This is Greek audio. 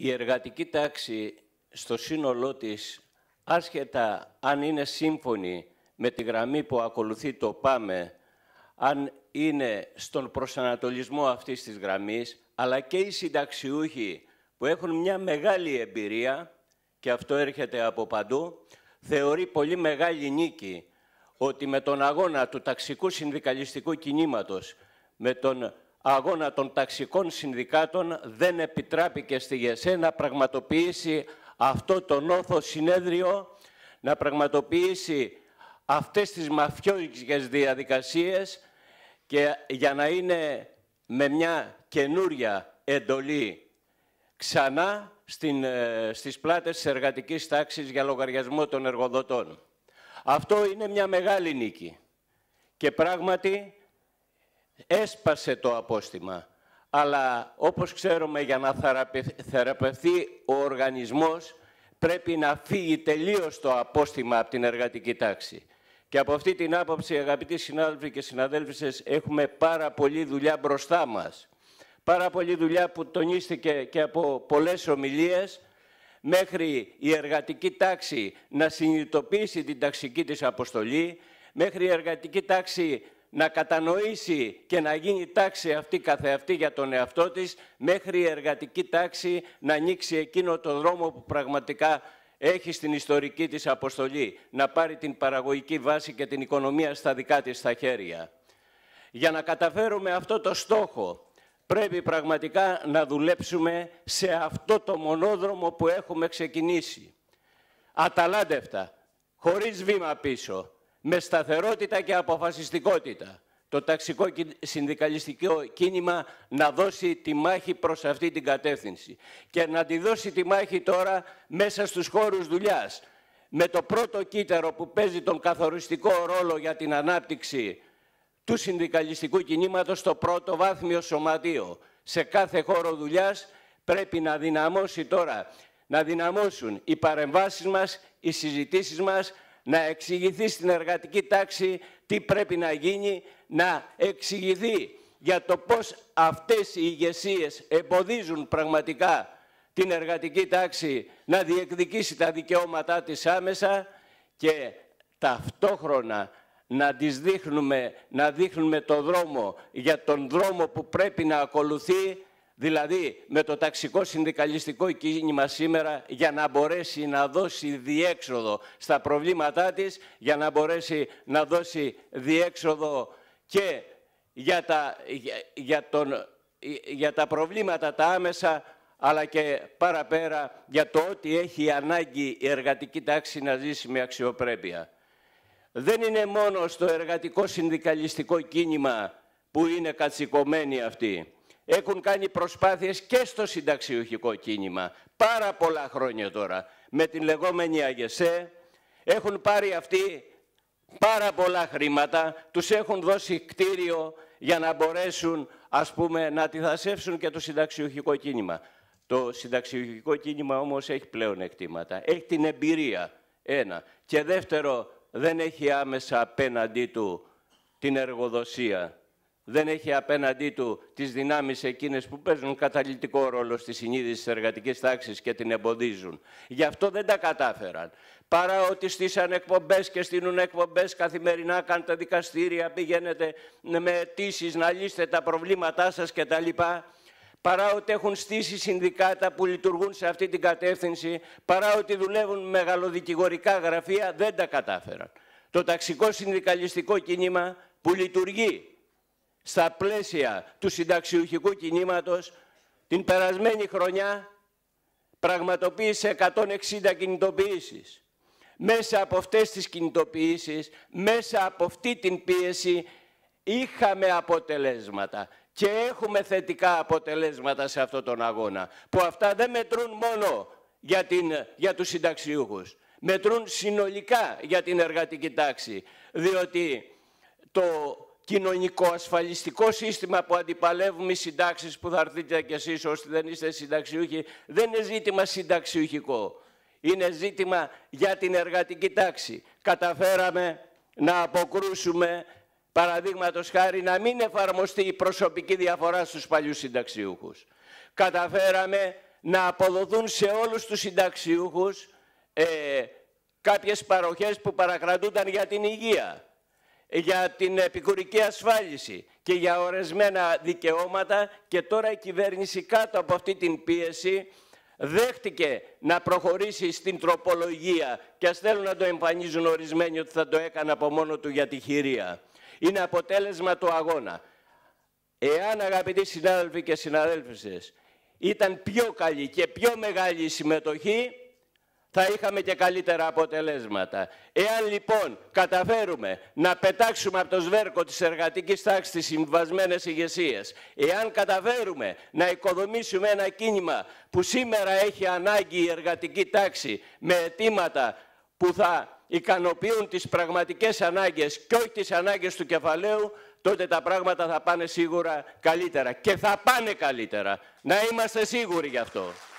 η εργατική τάξη στο σύνολό της, άσχετα αν είναι σύμφωνη με τη γραμμή που ακολουθεί το ΠΑΜΕ, αν είναι στον προσανατολισμό αυτής της γραμμής, αλλά και οι συνταξιούχοι που έχουν μια μεγάλη εμπειρία, και αυτό έρχεται από παντού, θεωρεί πολύ μεγάλη νίκη ότι με τον αγώνα του ταξικού συνδικαλιστικού κινήματος, με τον αγώνα των ταξικών συνδικάτων, δεν επιτράπηκε στη ΓΕΣΕ να πραγματοποιήσει αυτό το νόθο συνέδριο, να πραγματοποιήσει αυτές τις μαφιόικες διαδικασίες, και για να είναι με μια καινούρια εντολή ξανά στις πλάτες της εργατικής τάξης για λογαριασμό των εργοδοτών. Αυτό είναι μια μεγάλη νίκη και πράγματι έσπασε το απόστημα. Αλλά όπως ξέρουμε, για να θεραπευθεί ο οργανισμός πρέπει να φύγει τελείως το απόστημα από την εργατική τάξη. Και από αυτή την άποψη, αγαπητοί συνάδελφοι και συναδέλφισες, έχουμε πάρα πολλή δουλειά μπροστά μας. Πάρα πολλή δουλειά που τονίστηκε και από πολλές ομιλίες, μέχρι η εργατική τάξη να συνειδητοποιήσει την ταξική της αποστολή, μέχρι η εργατική τάξη να κατανοήσει και να γίνει τάξη αυτή καθεαυτή για τον εαυτό της, μέχρι η εργατική τάξη να ανοίξει εκείνο το δρόμο που πραγματικά έχει στην ιστορική της αποστολή, να πάρει την παραγωγική βάση και την οικονομία στα δικά της τα χέρια. Για να καταφέρουμε αυτό το στόχο, πρέπει πραγματικά να δουλέψουμε σε αυτό το μονόδρομο που έχουμε ξεκινήσει. Αταλάντευτα, χωρίς βήμα πίσω, με σταθερότητα και αποφασιστικότητα, το ταξικό συνδικαλιστικό κίνημα να δώσει τη μάχη προς αυτή την κατεύθυνση. Και να τη δώσει τη μάχη τώρα μέσα στους χώρους δουλειάς, με το πρώτο κύτταρο που παίζει τον καθοριστικό ρόλο για την ανάπτυξη του συνδικαλιστικού κινήματος, στο πρώτο βάθμιο σωματείο. Σε κάθε χώρο δουλειάς πρέπει να δυναμώσει τώρα, να δυναμώσουν οι παρεμβάσεις μας, οι συζητήσεις μας, να εξηγηθεί στην εργατική τάξη τι πρέπει να γίνει, να εξηγηθεί για το πώς αυτές οι ηγεσίες εμποδίζουν πραγματικά την εργατική τάξη να διεκδικήσει τα δικαιώματά της άμεσα, και ταυτόχρονα να δείχνουμε το δρόμο για τον δρόμο που πρέπει να ακολουθεί, δηλαδή με το ταξικό συνδικαλιστικό κίνημα σήμερα, για να μπορέσει να δώσει διέξοδο στα προβλήματά της, για να μπορέσει να δώσει διέξοδο και για τα προβλήματα τα άμεσα, αλλά και παραπέρα για το ότι έχει ανάγκη η εργατική τάξη να ζήσει με αξιοπρέπεια. Δεν είναι μόνο στο εργατικό συνδικαλιστικό κίνημα που είναι κατσικωμένοι αυτοί. Έχουν κάνει προσπάθειες και στο συνταξιούχικό κίνημα πάρα πολλά χρόνια τώρα. Με την λεγόμενη ΑΓΕΣΕ έχουν πάρει αυτοί πάρα πολλά χρήματα, τους έχουν δώσει κτίριο για να μπορέσουν, ας πούμε, να αντιθασεύσουν και το συνταξιούχικό κίνημα. Το συνταξιούχικό κίνημα όμως έχει πλέον εκτίματα. Έχει την εμπειρία, ένα. Και δεύτερο, δεν έχει άμεσα απέναντί του την εργοδοσία. Δεν έχει απέναντί του τις δυνάμεις εκείνες που παίζουν καταλυτικό ρόλο στη συνείδηση της εργατικής τάξης και την εμποδίζουν. Γι' αυτό δεν τα κατάφεραν. Παρά ότι στήσαν εκπομπές και στείλουν εκπομπές καθημερινά, κάνετε δικαστήρια, πηγαίνετε με αιτήσεις να λύσετε τα προβλήματά σας κτλ. Παρά ότι έχουν στήσει συνδικάτα που λειτουργούν σε αυτή την κατεύθυνση, παρά ότι δουλεύουν με μεγαλοδικηγορικά γραφεία, δεν τα κατάφεραν. Το ταξικό συνδικαλιστικό κίνημα που λειτουργεί στα πλαίσια του συνταξιούχικού κινήματος, την περασμένη χρονιά πραγματοποίησε 160 κινητοποιήσεις. Μέσα από αυτές τις κινητοποιήσεις, μέσα από αυτή την πίεση, είχαμε αποτελέσματα. Και έχουμε θετικά αποτελέσματα σε αυτόν τον αγώνα, που αυτά δεν μετρούν μόνο για τους συνταξιούχους. Μετρούν συνολικά για την εργατική τάξη, διότι το κοινωνικό-ασφαλιστικό σύστημα που αντιπαλεύουμε οι συντάξεις, που θα έρθετε κι εσείς όσοι δεν είστε συνταξιούχοι, δεν είναι ζήτημα συνταξιούχικο. Είναι ζήτημα για την εργατική τάξη. Καταφέραμε να αποκρούσουμε, παραδείγματος χάρη, να μην εφαρμοστεί η προσωπική διαφορά στους παλιούς συνταξιούχους. Καταφέραμε να αποδοθούν σε όλους τους συνταξιούχους κάποιες παροχές που παρακρατούνταν για την υγεία, για την επικουρική ασφάλιση και για ορισμένα δικαιώματα, και τώρα η κυβέρνηση κάτω από αυτή την πίεση δέχτηκε να προχωρήσει στην τροπολογία, και ας θέλουν να το εμφανίζουν ορισμένοι ότι θα το έκανε από μόνο του για τη χειρία. Είναι αποτέλεσμα του αγώνα. Εάν, αγαπητοί συνάδελφοι και συναδέλφισες, ήταν πιο καλή και πιο μεγάλη η συμμετοχή, θα είχαμε και καλύτερα αποτελέσματα. Εάν λοιπόν καταφέρουμε να πετάξουμε από το σβέρκο της εργατικής τάξης τις συμβασμένες ηγεσίες, εάν καταφέρουμε να οικοδομήσουμε ένα κίνημα που σήμερα έχει ανάγκη η εργατική τάξη με αιτήματα που θα ικανοποιούν τις πραγματικές ανάγκες και όχι τις ανάγκες του κεφαλαίου, τότε τα πράγματα θα πάνε σίγουρα καλύτερα. Και θα πάνε καλύτερα. Να είμαστε σίγουροι γι' αυτό.